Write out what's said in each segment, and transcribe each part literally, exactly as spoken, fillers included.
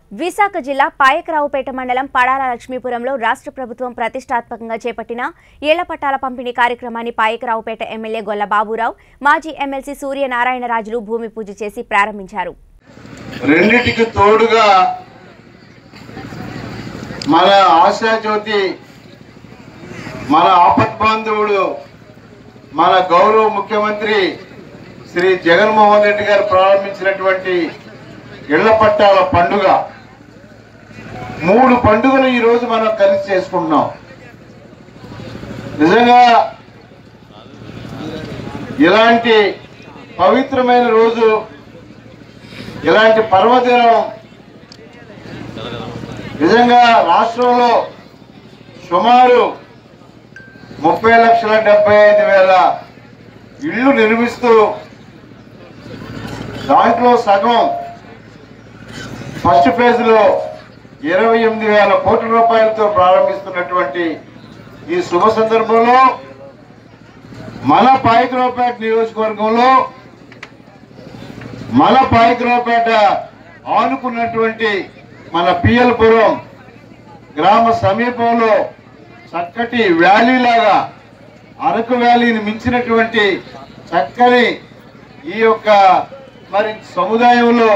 విశాఖ జిల్లా పాయకరావుపేట మండలం పడాల లక్ష్మీపురంలో రాష్ట్ర ప్రభుత్వం ప్రతిష్టాత్మకంగా చేపట్టిన ఏళ్ల పట్టాల పంపిణీ కార్యక్రమాన్ని పాయకరావుపేట ఎమ్మెల్యే గొల్ల బాబురావు, మాజీ ఎమ్మెల్సీ సూర్యనారాయణరాజులు భూమి పూజ చేసి ప్రారంభించారు. రెండిటికి తోడుగా మన ఆశాజ్యోతి, మన ఆపద్బాంధవుడు, మన గౌరవ ముఖ్యమంత్రి శ్రీ జగన్మోహన్ రెడ్డి గారు ప్రారంభించినటువంటి ఇళ్ల పట్టాల పండుగ, మూడు పండుగలు ఈ రోజు మనం కలిసి చేసుకుంటున్నాం. నిజంగా ఇలాంటి పవిత్రమైన రోజు, ఇలాంటి పర్వదినం నిజంగా రాష్ట్రంలో సుమారు ముప్పై లక్షల డెబ్బై ఐదు వేల ఇళ్ళు నిర్మిస్తూ దాంట్లో సగం ఫస్ట్ ఫేజ్ లో ఇరవై ఎనిమిది వేల కోట్ల రూపాయలతో ప్రారంభిస్తున్నటువంటి ఈ శుభ సందర్భంలో మన పాయకరావుపేట నియోజకవర్గంలో, మన పాయకరావుపేట ఆనుకున్నటువంటి మన పిఎల్పురం గ్రామ సమీపంలో చక్కటి వ్యాలీ లాగా, అరకు వ్యాలీని మించినటువంటి చక్కని ఈ యొక్క మరి సముదాయంలో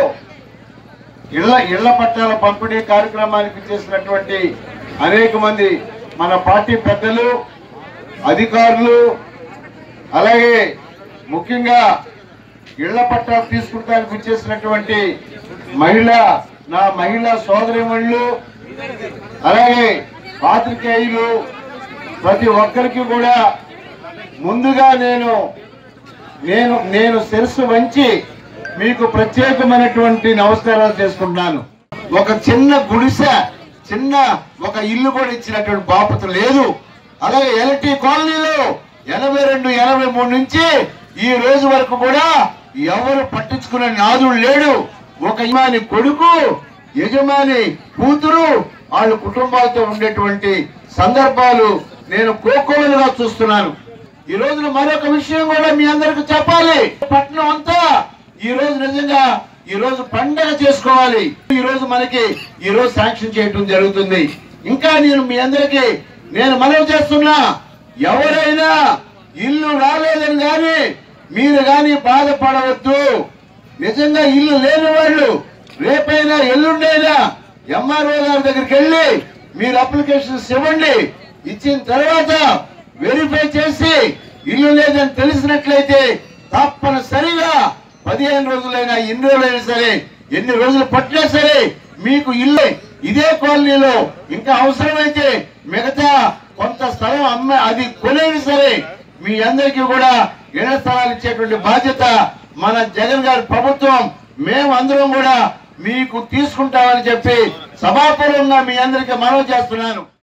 ఇళ్ల ఇళ్ల పట్టాల పంపిణీ కార్యక్రమానికి చేసినటువంటి అనేక మంది మన పార్టీ పెద్దలు, అధికారులు, అలాగే ముఖ్యంగా ఇళ్ల పట్టాలు తీసుకుంటానికి వచ్చేసినటువంటి మహిళా నా మహిళా సోదరిమణులు, అలాగే పాత్రికేయులు, ప్రతి ఒక్కరికి కూడా ముందుగా నేను నేను నేను శిరస్సు వంచి మీకు ప్రత్యేకమైనటువంటి నమస్కారాలు చేసుకుంటున్నాను. ఒక చిన్న గుడిసె, చిన్న ఒక ఇల్లు కూడా ఇచ్చినటువంటి బాపత లేదు. అలాగే ఎల్టీ కాలనీలో ఎనభై రెండు ఎనభై మూడు నుంచి ఈ రోజు వరకు కూడా ఎవరు పట్టించుకునే నాదుడు లేడు. ఒక యజమాని కొడుకు, యజమాని కూతురు, వాళ్ళ కుటుంబాలతో ఉండేటువంటి సందర్భాలు నేను కోకోలుగా చూస్తున్నాను. ఈ రోజున మరొక విషయం కూడా మీ అందరికి చెప్పాలి. పట్టణం అంతా ఈ రోజు నిజంగా ఈ రోజు పండగ చేసుకోవాలి. ఈ రోజు మనకి ఈ రోజు శాంక్షన్ చేయడం జరుగుతుంది. ఇంకా నేను మీ అందరికి నేను మనవి చేస్తున్నా, ఎవరైనా ఇల్లు రాలేదని కానీ మీరు కానీ బాధపడవద్దు. నిజంగా ఇల్లు లేని వాళ్ళు రేపైనా ఎల్లుండైనా ఎంఆర్ఓ గారి దగ్గరికి వెళ్ళి మీరు అప్లికేషన్స్ ఇవ్వండి. ఇచ్చిన తర్వాత వెరిఫై చేసి ఇల్లు లేదని తెలిసినట్లయితే తప్పనిసరిగా పదిహేను రోజులైనా ఎన్ని రోజులైనా సరే, ఎన్ని రోజులు పట్టినా సరే మీకు ఇల్లు ఇదే కాలనీలో ఇంకా అవసరమైతే మిగతా కొంత స్థలం అమ్మే అది కొనేది సరే మీ అందరికీ కూడా ఇళ్ల స్థలాలు ఇచ్చేటువంటి బాధ్యత మన జగన్ గారి ప్రభుత్వం, మేము అందరం కూడా మీకు తీసుకుంటామని చెప్పి సభాపూర్వంగా మీ అందరికీ మనవి చేస్తున్నాను.